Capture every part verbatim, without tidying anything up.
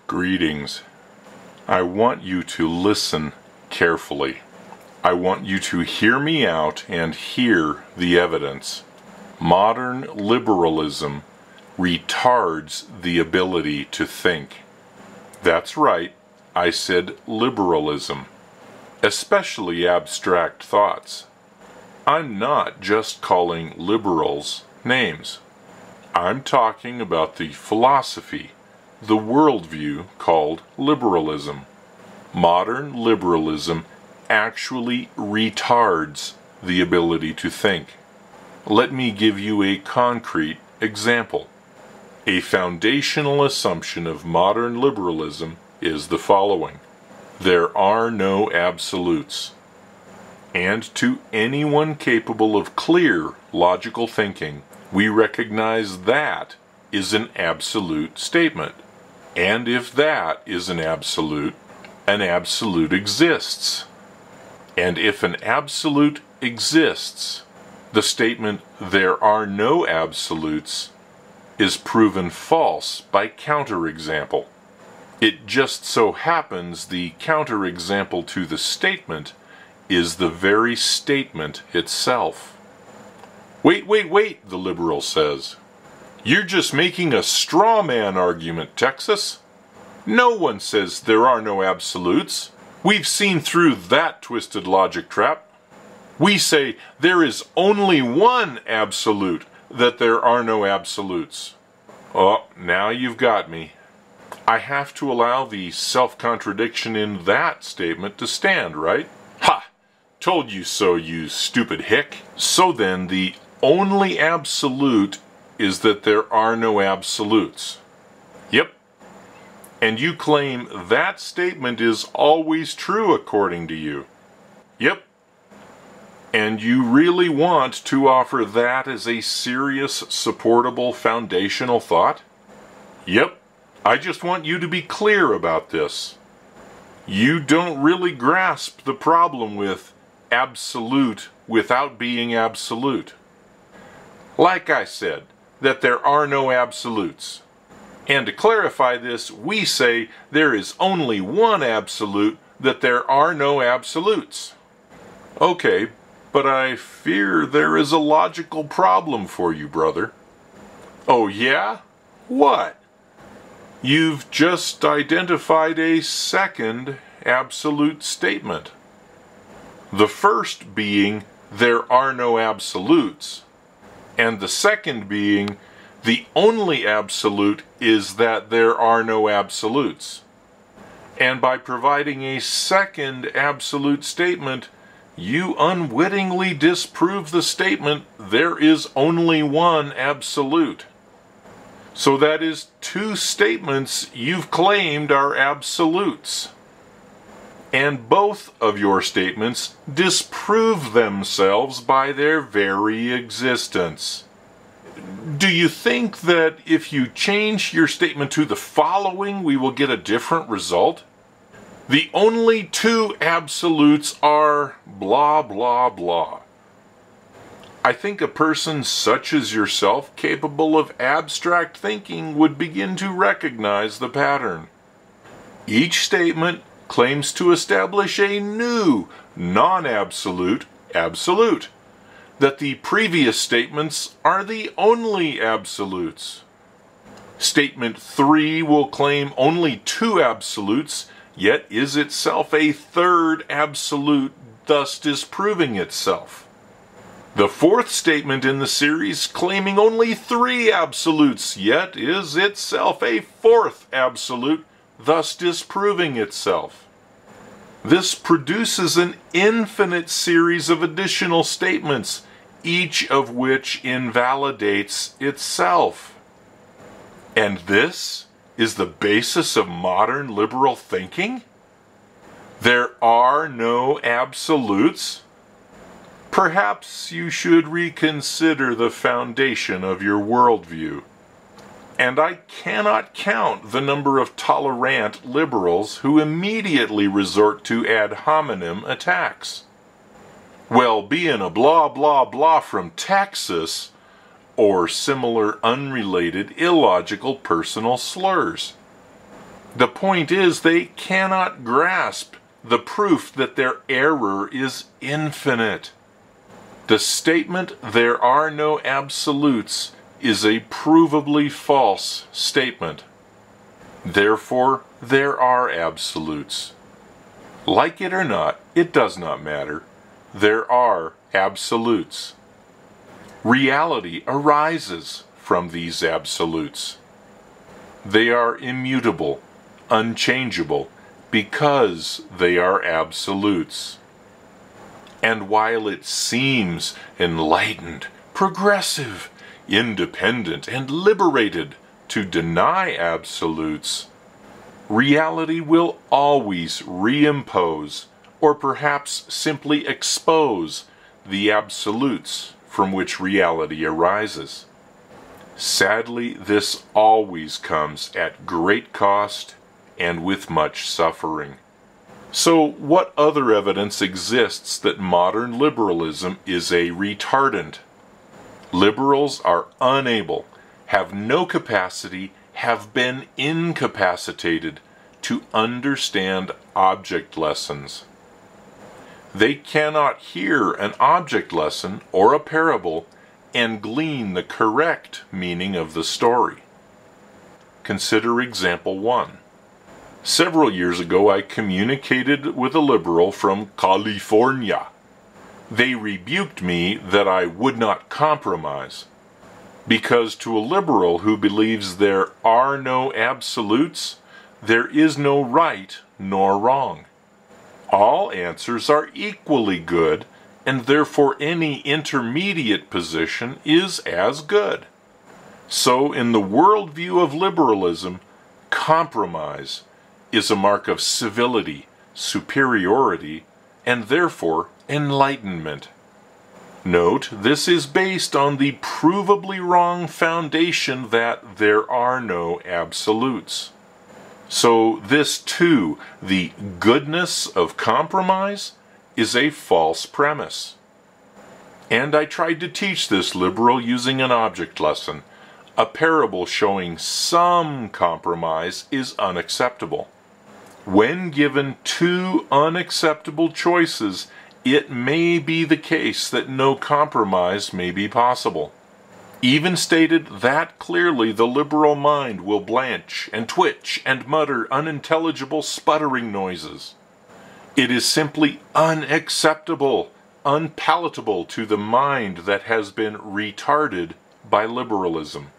Greetings. I want you to listen carefully. I want you to hear me out and hear the evidence. Modern liberalism retards the ability to think. That's right, I said liberalism, especially abstract thoughts. I'm not just calling liberals names. I'm talking about the philosophy, the worldview called liberalism. Modern liberalism actually retards the ability to think. Let me give you a concrete example. A foundational assumption of modern liberalism is the following: there are no absolutes. And to anyone capable of clear logical thinking, we recognize that is an absolute statement. And if that is an absolute, an absolute exists. And if an absolute exists, the statement "there are no absolutes" is proven false by counterexample. It just so happens the counterexample to the statement is the very statement itself. Wait, wait, wait, the liberal says. You're just making a straw man argument, Texas. No one says there are no absolutes. We've seen through that twisted logic trap. We say there is only one absolute, that there are no absolutes. Oh, now you've got me. I have to allow the self-contradiction in that statement to stand, right? Ha! Told you so, you stupid hick. So then, the only absolute is that there are no absolutes. Yep. And you claim that statement is always true according to you. Yep. And you really want to offer that as a serious, supportable, foundational thought? Yep. I just want you to be clear about this. You don't really grasp the problem with absolute without being absolute. Like I said, that there are no absolutes. And to clarify this, we say there is only one absolute, that there are no absolutes. Okay, but I fear there is a logical problem for you, brother. Oh yeah? What? You've just identified a second absolute statement. The first being, there are no absolutes, and the second being, the only absolute is that there are no absolutes. And by providing a second absolute statement, you unwittingly disprove the statement, there is only one absolute. So that is two statements you've claimed are absolutes. And both of your statements disprove themselves by their very existence. Do you think that if you change your statement to the following, we will get a different result? The only two absolutes are blah, blah, blah. I think a person such as yourself, capable of abstract thinking, would begin to recognize the pattern. Each statement claims to establish a new, non-absolute absolute. That the previous statements are the only absolutes. Statement three will claim only two absolutes, yet is itself a third absolute, thus disproving itself. The fourth statement in the series, claiming only three absolutes, yet is itself a fourth absolute, thus disproving itself. This produces an infinite series of additional statements, each of which invalidates itself. And this is the basis of modern liberal thinking? There are no absolutes? Perhaps you should reconsider the foundation of your worldview. And I cannot count the number of tolerant liberals who immediately resort to ad hominem attacks. Well, being a blah blah blah from Texas, or similar unrelated illogical personal slurs. The point is, they cannot grasp the proof that their error is infinite. The statement, "there are no absolutes," is a provably false statement. Therefore, there are absolutes. Like it or not, it does not matter. There are absolutes. Reality arises from these absolutes. They are immutable, unchangeable, because they are absolutes. And while it seems enlightened, progressive, independent, and liberated to deny absolutes, reality will always reimpose, or perhaps simply expose, the absolutes from which reality arises. Sadly, this always comes at great cost and with much suffering. So, what other evidence exists that modern liberalism is a retardant? Liberals are unable, have no capacity, have been incapacitated to understand object lessons. They cannot hear an object lesson or a parable and glean the correct meaning of the story. Consider example one. Several years ago, I communicated with a liberal from California. They rebuked me that I would not compromise, because to a liberal who believes there are no absolutes, there is no right nor wrong. All answers are equally good, and therefore any intermediate position is as good. So, in the worldview of liberalism, compromise is a mark of civility, superiority, and therefore enlightenment. Note, this is based on the provably wrong foundation that there are no absolutes. So this too, the goodness of compromise, is a false premise. And I tried to teach this liberal using an object lesson. A parable showing some compromise is unacceptable. When given two unacceptable choices, it may be the case that no compromise may be possible. Even stated that clearly, the liberal mind will blanch and twitch and mutter unintelligible sputtering noises. It is simply unacceptable, unpalatable to the mind that has been retarded by liberalism.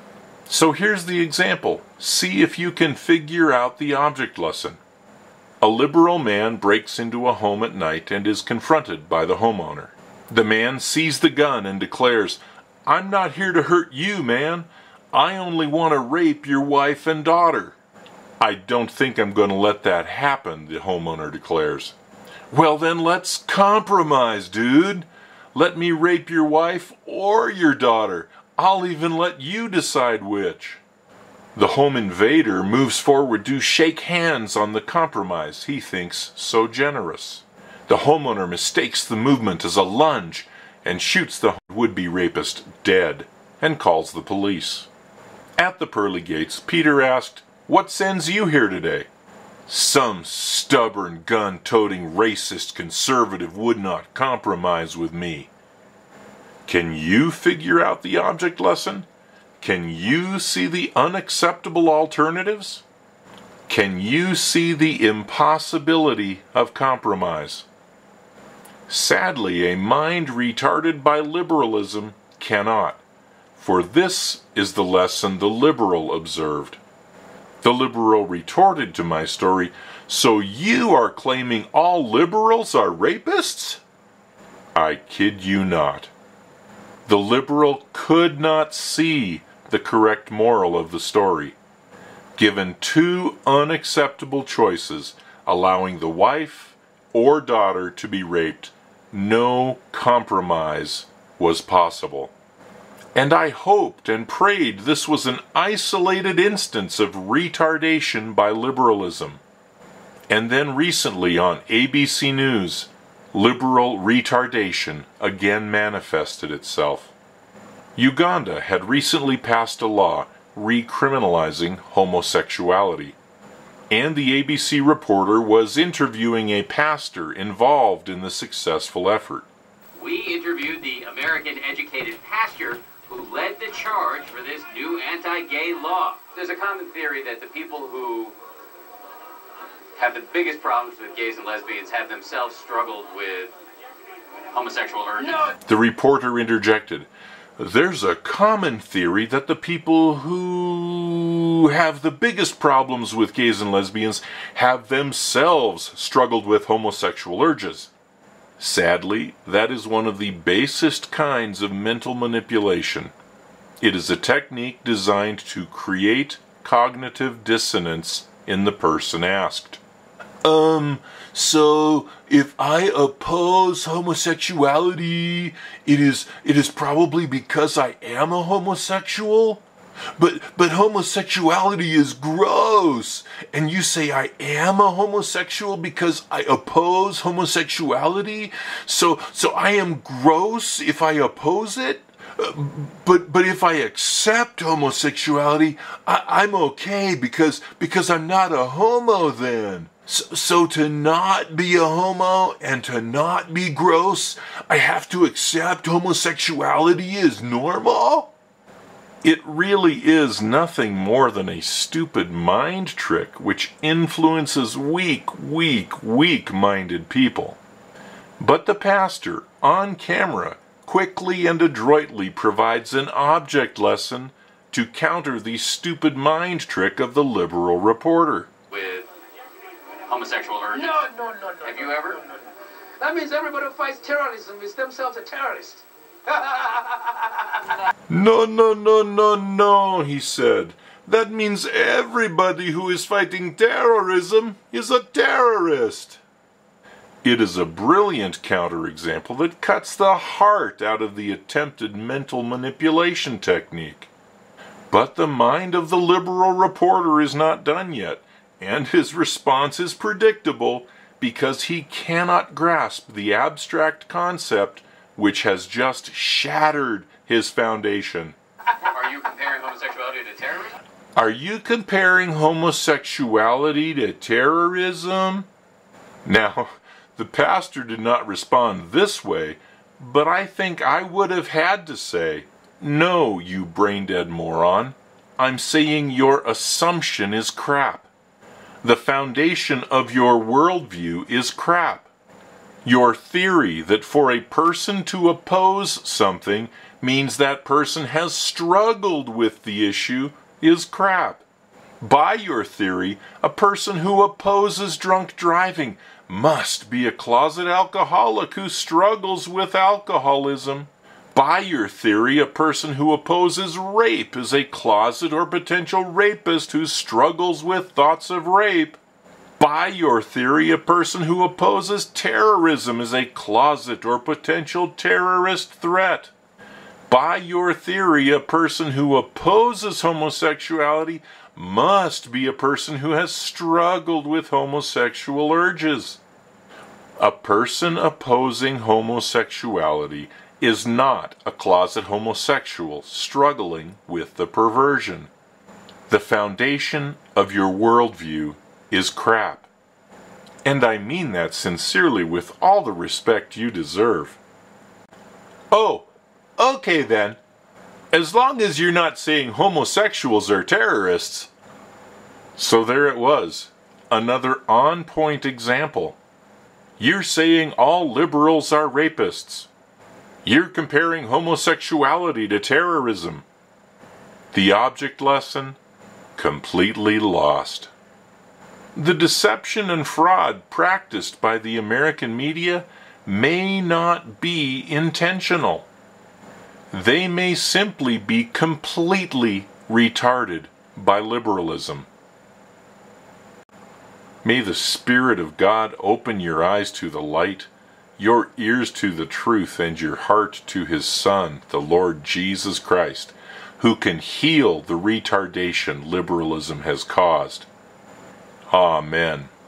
So here's the example. See if you can figure out the object lesson. A liberal man breaks into a home at night and is confronted by the homeowner. The man sees the gun and declares, "I'm not here to hurt you, man. I only want to rape your wife and daughter." "I don't think I'm going to let that happen," the homeowner declares. "Well then, let's compromise, dude. Let me rape your wife or your daughter. I'll even let you decide which." The home invader moves forward to shake hands on the compromise he thinks so generous. The homeowner mistakes the movement as a lunge and shoots the would-be rapist dead and calls the police. At the pearly gates, Peter asked, "What sends you here today?" "Some stubborn, gun-toting, racist conservative would not compromise with me." Can you figure out the object lesson? Can you see the unacceptable alternatives? Can you see the impossibility of compromise? Sadly, a mind retarded by liberalism cannot, for this is the lesson the liberal observed. The liberal retorted to my story, "So you are claiming all liberals are rapists?" I kid you not. The liberal could not see the correct moral of the story. Given two unacceptable choices, allowing the wife or daughter to be raped, no compromise was possible. And I hoped and prayed this was an isolated instance of retardation by liberalism. And then recently on A B C News, liberal retardation again manifested itself. Uganda had recently passed a law recriminalizing homosexuality. and the A B C reporter was interviewing a pastor involved in the successful effort. We interviewed the American-educated pastor who led the charge for this new anti-gay law. There's a common theory that the people who have the biggest problems with gays and lesbians have themselves struggled with homosexual urges. No. The reporter interjected, "There's a common theory that the people who have the biggest problems with gays and lesbians have themselves struggled with homosexual urges." Sadly, that is one of the basest kinds of mental manipulation. It is a technique designed to create cognitive dissonance in the person asked. Um, so if I oppose homosexuality, it is it is probably because I am a homosexual? But but homosexuality is gross. And you say I am a homosexual because I oppose homosexuality? So so I am gross if I oppose it? Uh, but but if I accept homosexuality, I, I'm okay because because I'm not a homo then. So, so to not be a homo and to not be gross, I have to accept homosexuality as normal? It really is nothing more than a stupid mind trick which influences weak, weak, weak-minded people. But the pastor, on camera, quickly and adroitly provides an object lesson to counter the stupid mind trick of the liberal reporter. With homosexual urges? No, no, no, no. Have you ever? No, no, no. That means everybody who fights terrorism is themselves a terrorist. No, no, no, no, no, he said. That means everybody who is fighting terrorism is a terrorist. It is a brilliant counterexample that cuts the heart out of the attempted mental manipulation technique. But the mind of the liberal reporter is not done yet, and his response is predictable because he cannot grasp the abstract concept which has just shattered his foundation. Are you comparing homosexuality to terrorism? Are you comparing homosexuality to terrorism? Now, the pastor did not respond this way, but I think I would have had to say, "No, you brain-dead moron. I'm saying your assumption is crap. The foundation of your worldview is crap. Your theory that for a person to oppose something means that person has struggled with the issue is crap. By your theory, a person who opposes drunk driving must be a closet alcoholic who struggles with alcoholism. By your theory, a person who opposes rape is a closet or potential rapist who struggles with thoughts of rape. By your theory, a person who opposes terrorism is a closet or potential terrorist threat. By your theory, a person who opposes homosexuality must be a person who has struggled with homosexual urges. A person opposing homosexuality is not a closet homosexual struggling with the perversion. The foundation of your worldview is crap. And I mean that sincerely with all the respect you deserve. Oh, okay then. As long as you're not saying homosexuals are terrorists. So there it was. Another on-point example. You're saying all liberals are rapists. You're comparing homosexuality to terrorism. The object lesson? Completely lost. The deception and fraud practiced by the American media may not be intentional. They may simply be completely retarded by liberalism. May the Spirit of God open your eyes to the light, your ears to the truth, and your heart to His Son, the Lord Jesus Christ, who can heal the retardation liberalism has caused. Amen.